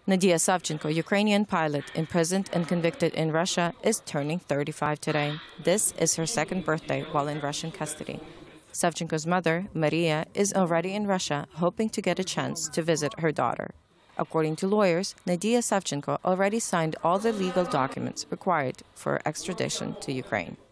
Nadiya Savchenko, Ukrainian pilot, imprisoned and convicted in Russia, is turning 35 today. This is her second birthday while in Russian custody. Savchenko's mother, Mariya, is already in Russia, hoping to get a chance to visit her daughter. According to lawyers, Nadiya Savchenko already signed all the legal documents required for extradition to Ukraine.